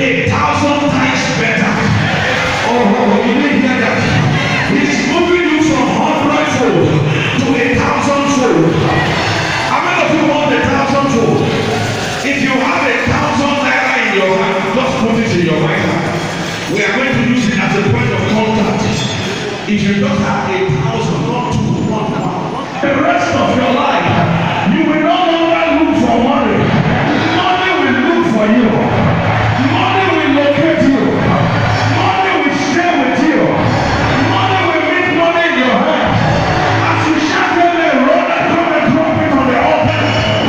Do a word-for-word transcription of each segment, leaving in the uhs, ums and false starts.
a thousand times better. Oh, you didn't hear that? He's moving you from hundredfold to a thousandfold. How many of you want a thousandfold? If you have a thousand naira in your hand, just put it in your right hand. We are going to use it as a point of contact. If you don't have a thousand, not two, not one, the rest of your life, you will no longer look for money. Money will look for you. Money will locate you. Money will stay with you. Money will meet money in your hand. As you shout them, they run and come and drop it on the altar.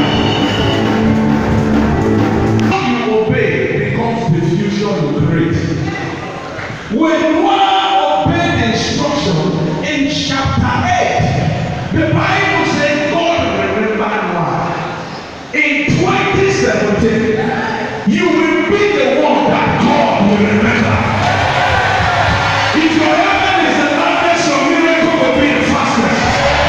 How you obey becomes the future you create. When Noah obeyed the instruction in chapter eight, the Bible says God remembered Noah. In twenty seventeen, you will be the one that God will remember. If your heaven is the loudest, your miracle will be the fastest.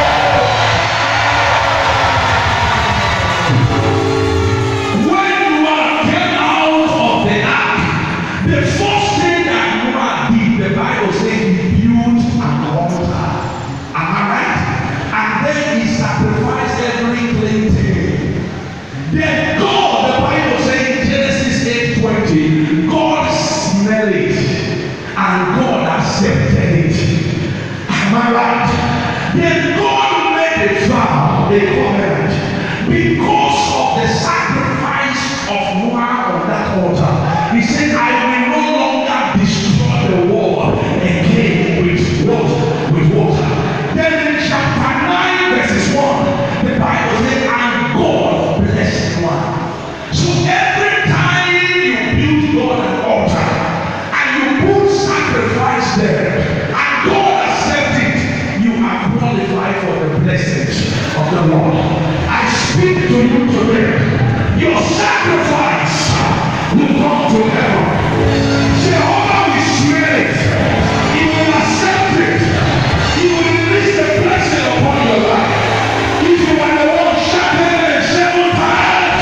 When Noah came out of the ark, the first thing that Noah did, the Bible says he built an altar. Am I right? And then he sacrificed every clean thing. Then God, the Bible says in Genesis eight twenty, God smelled it and God accepted it. Am I right? Then God made a vow, a covenant, because of the sacrifice of Noah on that altar. He said, I will no longer destroy the world again with what? With water. Then in chapter nine, verses one, the Bible says, and God blessed Noah. So every time you build God an altar and you put sacrifice there and God accepts it, you are qualified for the blessings of the Lord. I speak to you today. Your sacrifice will come to heaven. Jehovah will smell it. He will accept it. He will release the blessing upon your life. If you are the one shouting it seven times.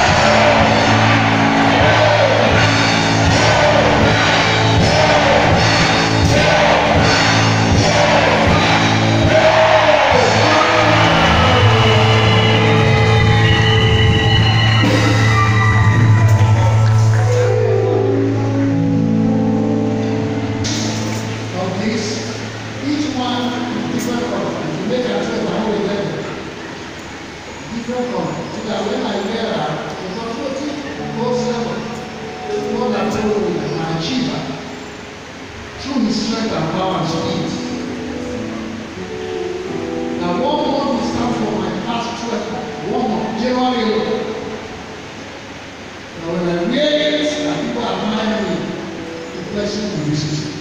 Of this, each one is different color. You make a choice on how we get it. Different color. So that when I wear that, because what it goes level, God has told me my achiever through his strength and power and speed. Now one month will stand for my past twelve. One month, January alone. Now when I wear it and people admire me, the blessing will visit you.